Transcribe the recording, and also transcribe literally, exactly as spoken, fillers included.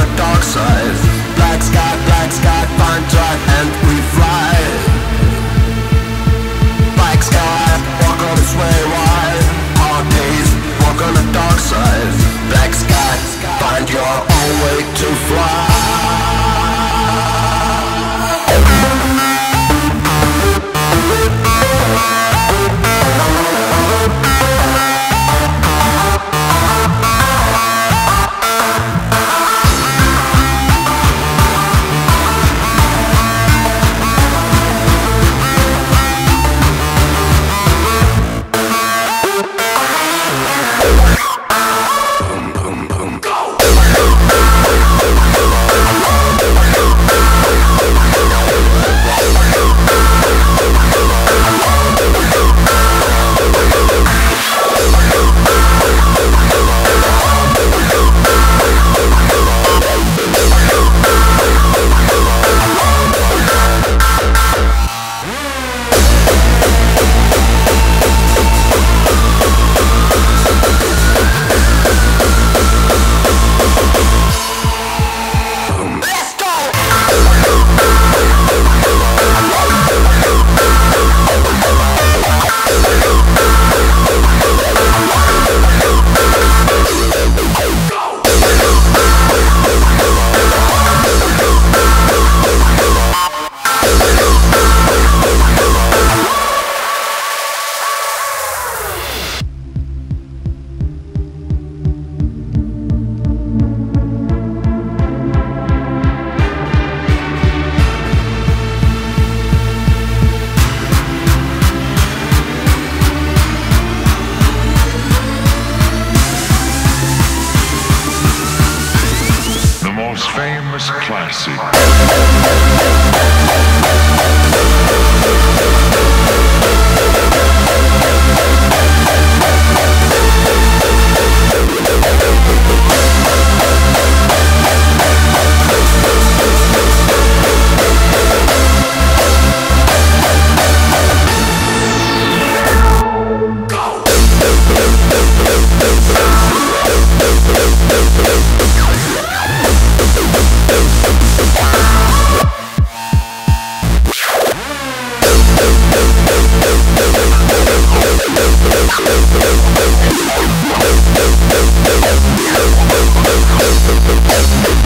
dark side. Black sky, black sky, find drive and we fly. Black sky, walk on its way wide. Hard days, walk on the dark side. Black sky, find your own way to fly. Famous classic. We'll be right back.